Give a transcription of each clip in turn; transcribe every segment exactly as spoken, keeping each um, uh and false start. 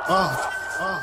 Uh, uh,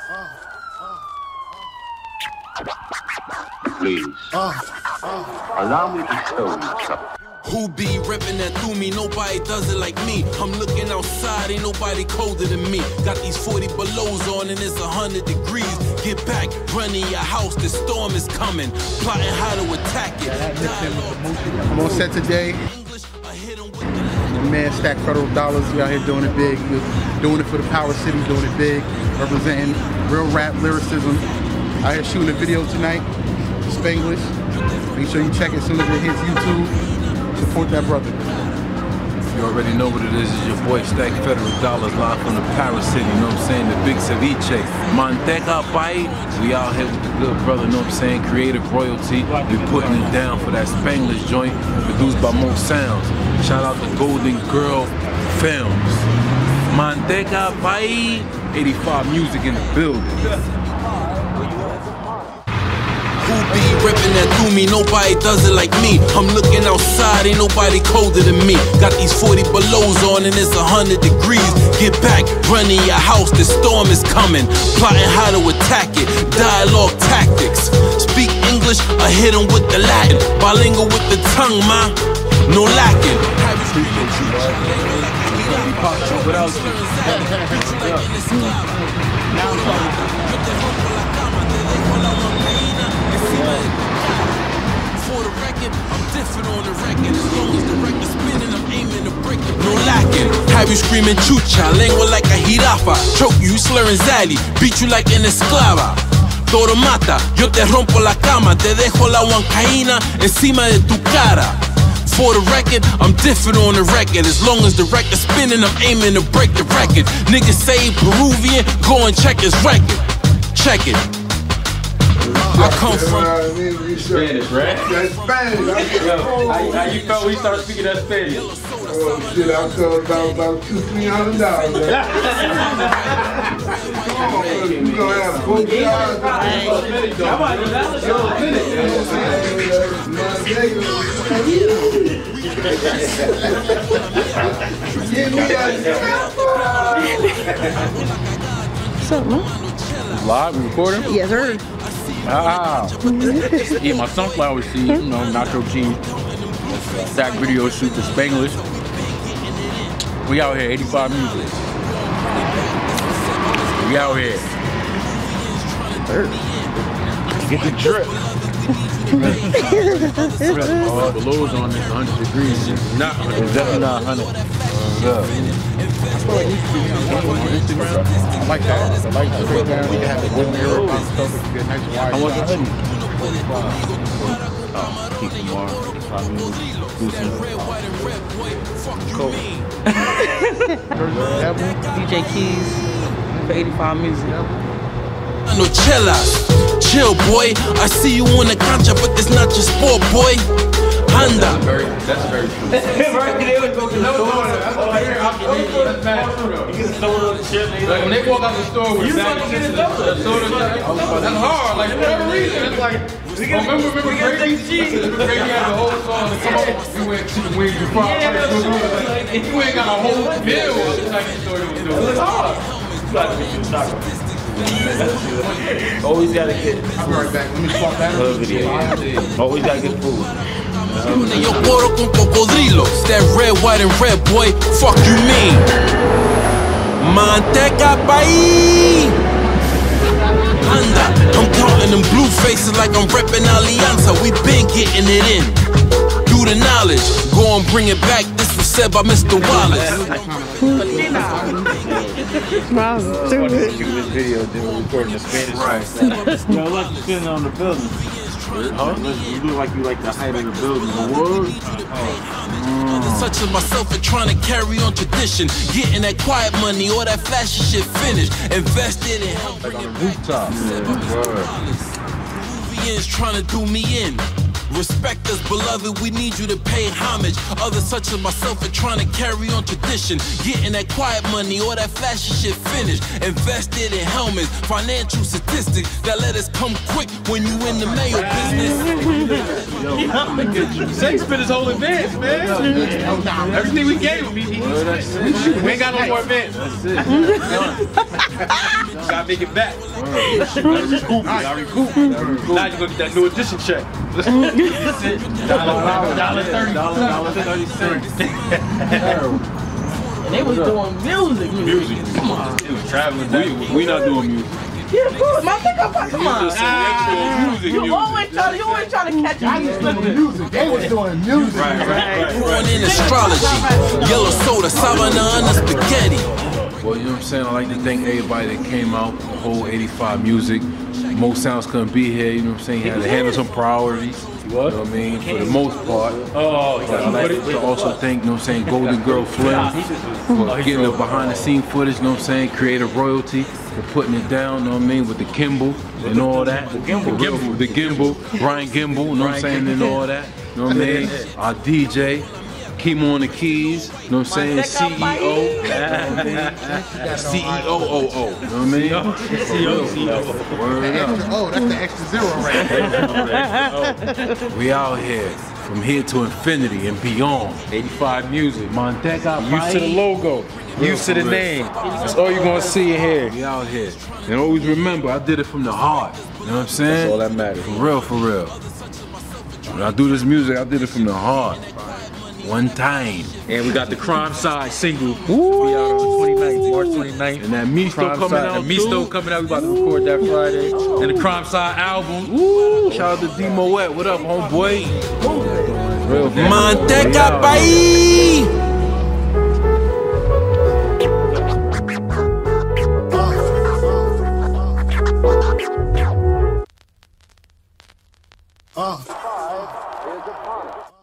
uh, Please, uh, uh. allow me to show you something. Who be ripping that through me? Nobody does it like me. I'm looking outside, ain't nobody colder than me. Got these forty belows on and it's a hundred degrees. Get back, run in your house, the storm is coming. Plotting how to attack it. I'm on set today. My man Stack Federal Dollars, we out here doing it big. We're doing it for the Power City, doing it big. Representing real rap lyricism. Out here shooting a video tonight. Spanglish. Make sure you check it as soon as it hits YouTube. Support that brother. You already know what it is. It's your boy Stack Federal Dollars live from the Power City, you know what I'm saying? The big ceviche. Manteca Pai. We out here with the good brother, you know what I'm saying? Creative royalty. We putting it down for that Spanglish joint produced by Mo Sounds. Shout out to Golden Girl Films. Manteca Pai. eighty-five Music in the building. Who be ripping that through me? Nobody does it like me. I'm looking outside, ain't nobody colder than me. Got these forty belows on and it's a hundred degrees. Get back, run in your house, the storm is coming. Plotting how to attack it, dialogue tactics. Speak English, I hit them with the Latin. Bilingual with the tongue, ma, no lacking. For the record, I'm different on the record. As long as the record spinning, I'm aiming to break it. No lacking. Have you screaming chucha, lengua like a jirafa. Choke you, slurring Zali, beat you like an esclava. Toro mata, yo te rompo la cama, te dejo la huancaína encima de tu cara. For the record, I'm different on the record. As long as the record spinning, I'm aiming to break the record. Niggas say Peruvian, go and check his record. Check it. I come from Spanish, right? That's Spanish. Yo, how, how you felt when you started speaking that Spanish? Oh shit, I felt about about two, three hundred dollars. You gonna have both jobs? What's up, man? Live, we recording? Yes, sir. Ah, eat my sunflower seed, you know, nacho cheese. Stack video shoot for Spanglish. We out here, eighty-five Music. We out here. Get the drip. Oh, the lows on this one hundred degrees. It's not one hundred. It's definitely not one hundred. Uh, I like that. I like the breakdown. You have the good mirror on stuff. It can get nice wide. I want the shots. hoodie. Oh, keep them warm. Cool. D J Keys for eighty-five Music. no chelas. Chill, boy. I see you on the cancha, but that's not your sport, boy. Anda. That's very, that's very true. Right, they would go to the store. That's bad true, though. You get a soda, the chip, like when they walk out the store with bag of chips and the soda, that's hard. Like for whatever reason, it's like. Remember, remember, Gravy? Remember, Gravy had the whole song. Come on, you went chicken wings and fries. You ain't got a whole meal of the type of story you was doing. It's hard. You got to get your taco. Always gotta get. I'll be right back. Let me swap that. Always gotta get food. Yo coro con cocodrilos. That red, white, and red, boy. Fuck you mean? Manteca Pai. Anda. I'm counting them blue faces like I'm reppin' Alianza. We been getting it in. Do the knowledge. Go and bring it back. This was said by Mister Wallace. Smiles stupid. Shoot this video, then we're recording the Spanish. Right. Yo, look, you're sitting on the building. Huh? You look like you like the height of the building. What? Mm. Such as myself and trying to carry on tradition. Getting that quiet money, all that flashy shit finished. Invested in help bring it back. Rooftop. Peruvians trying to do me in. Respect us, beloved, we need you to pay homage. Others such as myself are trying to carry on tradition. Getting that quiet money or that flashy shit finished. Invested in helmets, financial statistics that let us come quick when you in the mail business. Shakes spent his whole advance, man. Everything we gave him, he, he, we ain't got no more advance. That's it. Gotta make it back. Gotta recoup. Gotta recoup. Now you're gonna get that new edition check. Dollar, dollar thirty, dollar thirty cents. And they was doing music, music. Come on. It was traveling. We, we not doing music. Yeah, cool. Man, think about, come on. Just some extra music, You music. always trying, you always trying to catch me. music. They was doing music. Right, right, right. Born in astrology, yellow soda, savana, and spaghetti. Well, you know what I'm saying? I like to thank everybody that came out, the whole eighty-five music. Mo Sounds couldn't be here, you know what I'm saying? He had to handle some priorities. You know what I mean? For the most part. Oh, But I like to also thank, you know what I'm saying, Golden Girl Flim for getting the behind the scene footage, you know what I'm saying? Creative Royalty for putting it down, you know what I mean? With the Kimball and all that. The gimbal. The gimbal. Brian Gimbal, you know what I'm saying? And all that. You know what I mean? Our D J. Kimo on the keys, you know what I'm saying? C E O, C E O O O, you know what I mean? C E O, C E O. Word up. Oh, that's the extra zero right there. We out here, from here to infinity and beyond. eighty-five music. Montega, Used to the logo. Used to the name. That's all you're gonna see in here. We out here. And always remember, I did it from the heart. You know what I'm saying? That's all that matters. For real, for real. When I do this music, I did it from the heart. One time. And we got the Crime Side single. Woo! We out on the twenty-ninth, March twenty-ninth. And that Misto Crime coming Side, out and Misto too. coming out. We about to record that Friday. And the Crime Side album. Woo! Shout out to D Moet. What up, homeboy? Real man. Manteca país. Oh.